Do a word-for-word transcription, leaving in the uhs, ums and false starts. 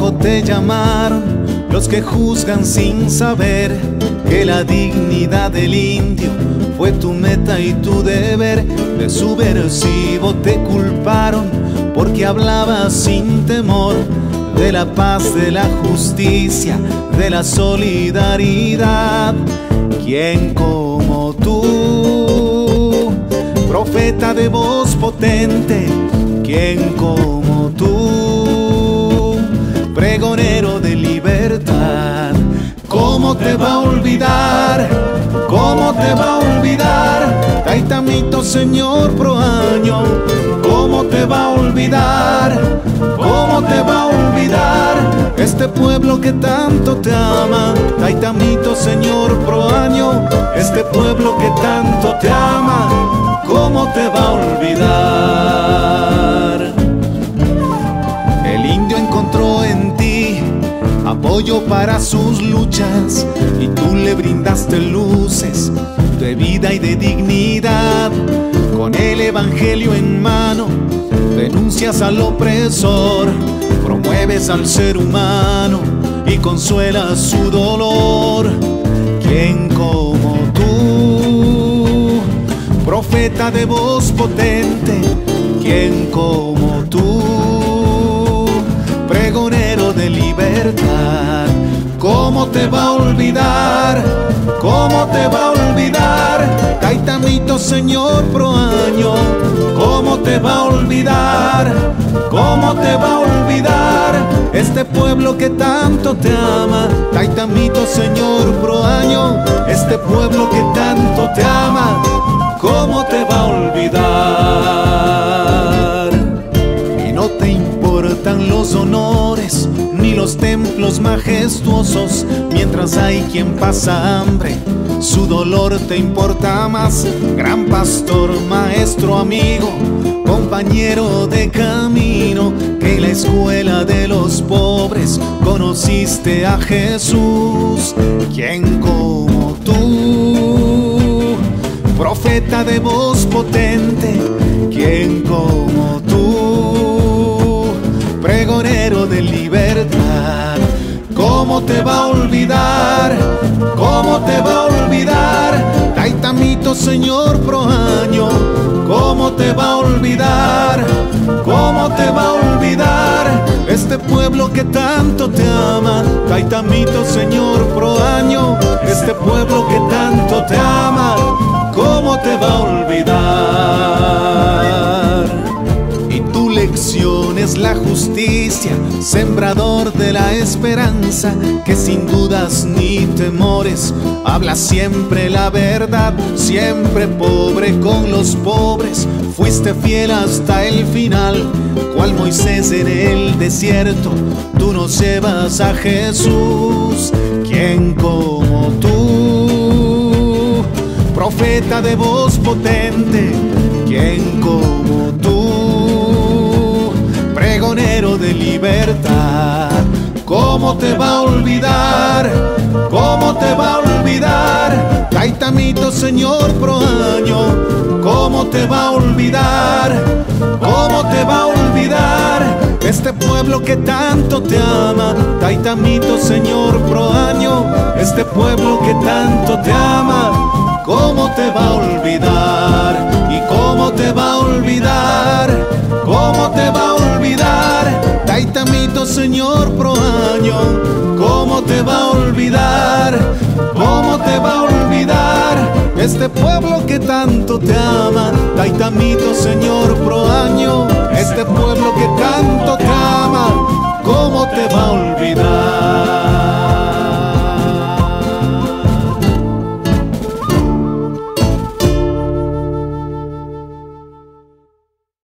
viejo te llamaron los que juzgan sin saber que la dignidad del indio fue tu meta y tu deber. De subversivo te culparon porque hablabas sin temor de la paz, de la justicia, de la solidaridad. ¿Quién como tú, profeta de voz potente? ¿Quién como tú, pregonero de libertad? ¿Cómo te va a olvidar? ¿Cómo te va a olvidar? Taitamito señor Proaño, ¿cómo te va a olvidar? ¿Cómo te va a olvidar este pueblo que tanto te ama? Taitamito señor Proaño, este pueblo que tanto te ama, ¿cómo te va a olvidar? El indio encontró en ti apoyo para sus luchas y tú le brindaste luces de vida y de dignidad. Con el evangelio en mano denuncias al opresor, promueves al ser humano y consuelas su dolor. ¿Quién como tú, profeta de voz potente? ¿Quién como tú, pregonero de libertad? ¿Cómo te va a olvidar? ¿Cómo te va a olvidar? Taitamito señor Proaño, ¿cómo te va a olvidar? ¿Cómo te va a olvidar este pueblo que tanto te ama? Taitamito señor Proaño, este pueblo que tanto te ama, ¿cómo te va a olvidar? Y no te importan los honores ni los templos majestuosos, mientras hay quien pasa hambre, su dolor te importa más. Gran pastor, maestro, amigo, compañero de camino, que en la escuela de los pobres conociste a Jesús. ¿Quién como tú, profeta de voz potente? ¿Quién como tú, pregonero de libertad? ¿Cómo te va a olvidar? ¿Cómo te va a olvidar? Taitamito señor Proaño, ¿cómo te va a olvidar? ¿Cómo te va a olvidar este pueblo que tanto te ama? Taitamito señor Proaño, este pueblo que tanto te ama, ¿cómo te va a olvidar? Y tu lección es la justicia, sembrador de la esperanza, que sin dudas ni temores habla siempre la verdad. Siempre pobre con los pobres, fuiste fiel hasta el final. Cual Moisés en el desierto, tú nos llevas a Jesús. ¿Quién como tú, profeta de voz potente? ¿Quién como tú, pregonero de libertad? ¿Cómo te va a olvidar? ¿Cómo te va a olvidar? Taitamito señor Proaño, ¿cómo te va a olvidar? ¿Cómo te va a olvidar este pueblo que tanto te ama? Taitamito señor Proaño, este pueblo que tanto te ama, ¿cómo te va a olvidar? ¿Y cómo te va a olvidar? ¿Cómo te va a olvidar? Taitamito señor Proaño, ¿cómo te va a olvidar? ¿Cómo te va a olvidar este pueblo que tanto te ama? Taitamito señor Proaño,